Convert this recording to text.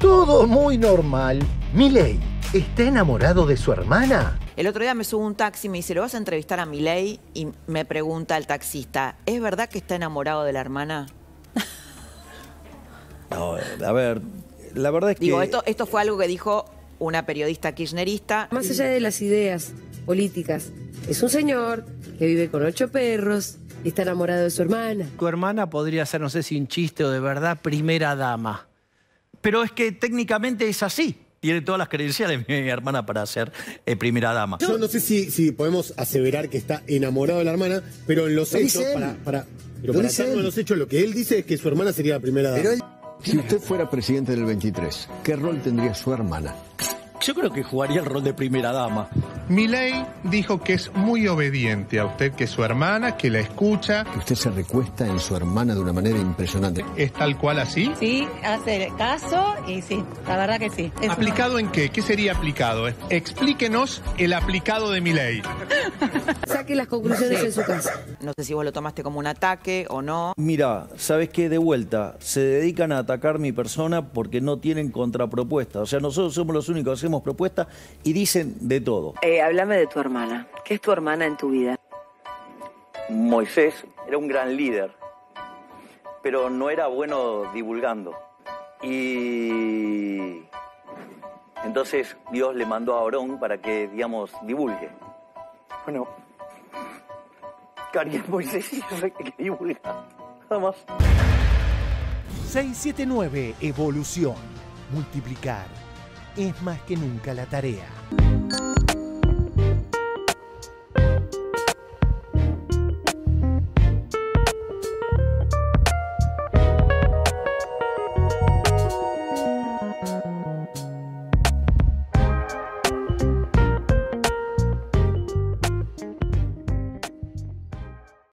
Todo muy normal. Milei, ¿está enamorado de su hermana? El otro día me subo a un taxi y me dice, ¿lo vas a entrevistar a Milei? Y me pregunta el taxista, ¿es verdad que está enamorado de la hermana? No, a ver, la verdad es que... Digo, esto fue algo que dijo una periodista kirchnerista. Más allá de las ideas políticas, es un señor que vive con 8 perros y está enamorado de su hermana. Tu hermana podría ser, no sé si un chiste o de verdad, primera dama. Pero es que técnicamente es así. Tiene todas las credenciales mi hermana para ser primera dama. Yo no sé si podemos aseverar que está enamorado de la hermana, pero en los hechos, para atarnos los hechos, lo que él dice es que su hermana sería la primera dama. Si usted fuera presidente del 23, ¿qué rol tendría su hermana? Yo creo que jugaría el rol de primera dama. Milei dijo que es muy obediente a usted, que su hermana, que la escucha. Que usted se recuesta en su hermana de una manera impresionante. ¿Es tal cual así? Sí, hace caso y sí, la verdad que sí. ¿Aplicado en qué? ¿Qué sería aplicado? Explíquenos el aplicado de Milei. Saque las conclusiones en su casa. No sé si vos lo tomaste como un ataque o no. Mira, ¿sabes qué? De vuelta, se dedican a atacar mi persona porque no tienen contrapropuesta. O sea, nosotros somos los únicos que hacemos propuestas y dicen de todo. Háblame de tu hermana. ¿Qué es tu hermana en tu vida? Moisés era un gran líder, pero no era bueno divulgando. Y entonces Dios le mandó a Aarón para que, digamos, divulgue. Bueno, Cari es Moisés y yo soy el que divulga. Nada más. 679 Evolución. Multiplicar es más que nunca la tarea.